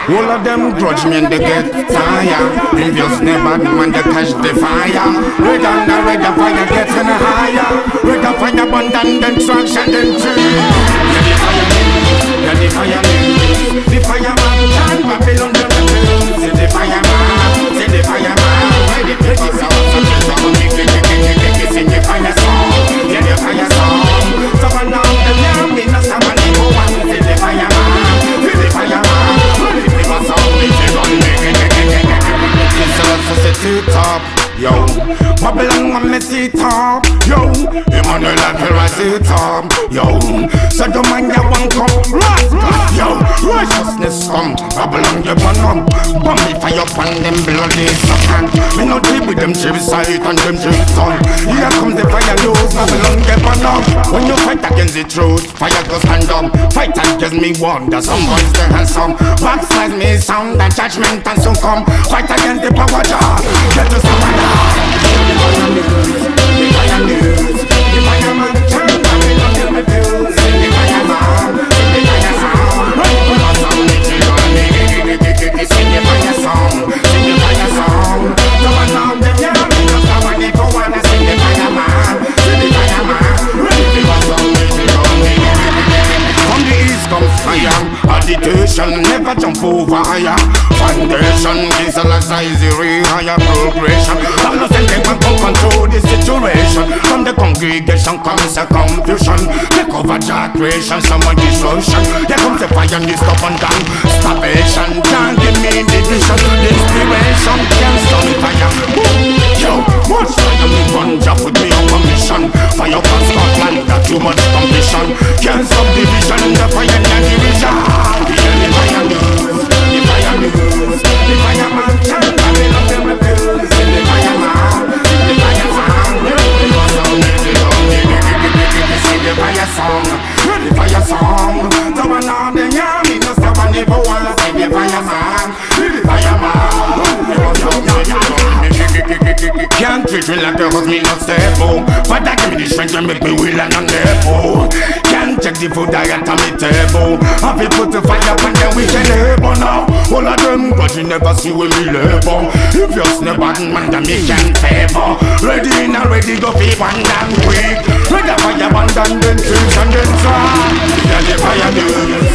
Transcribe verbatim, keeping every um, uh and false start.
All of them grudge me and they get tired. Previous never man they catch the fire. Red on the red the fire getting higher. Red the fire burn down then traction then tree. Yeah the fire news, yeah the fire news. The fireman can Babylon them refuse. See the fireman, see the fireman. Why the people sound so chill to make it, make it, make it, sing the fire song. Yeah the fire song. So for now them young me no somebody who want to see the fireman. See the fireman. It's a society top, yo. Babylon want me see top, yo. Emmanuel Alpera see top, yo. So the man ya one come, right, yo. Righteousness come, Babylon you burn up. Bomb me fire upon them bloody suckant. Me no deal with them suicide and them son. Here comes the fire news, Babylon get burn up. When you fight against the truth, fire go stand up. Fight against me wonder, some boys they handsome. Backside me sound and judgment and soon come. Fight against the power jar. Get to surrender. The fire news, the fire news. The fireman turn Babylon till me fuse. The fireman, the fire sound. When I sound it, you don't need it. Sing the fire song, sing the fire song. So I know them young, no somebody go wanna sing the fireman. Sing the fireman. When I sound it, you don't need it. From the east comes fire. Agitation never jump over higher. Foundation visualize the higher progression. I'm not saying they want to control the situation. From the congregation comes a confusion. Take over the creation, someone destruction. Here comes the fire and the stop and down. Starvation can't give me the vision. The inspiration can't stop the fire. Yo, much fire me run job with me on commission. Fire from Scotland, got too much competition. Can't stop the vision, the fire and the division. The fire news, the fire news. The fireman turn Babylon till me fuse. The fireman, the fire song. The fire song, the fire song. So I know the army no stop and never wanna see the fireman. The fireman. Can't treat me like a host, me not stable. But that give me the strength to make me will and unable. Can't check the food I got on me table. Have you put the fire up and then we can labor now. All of them but you never see when we labor. If you're snap button man then me can favor. Ready in and ready go feed one damn quick. Ready fire one damn then trees and then try. Yeah the fire news.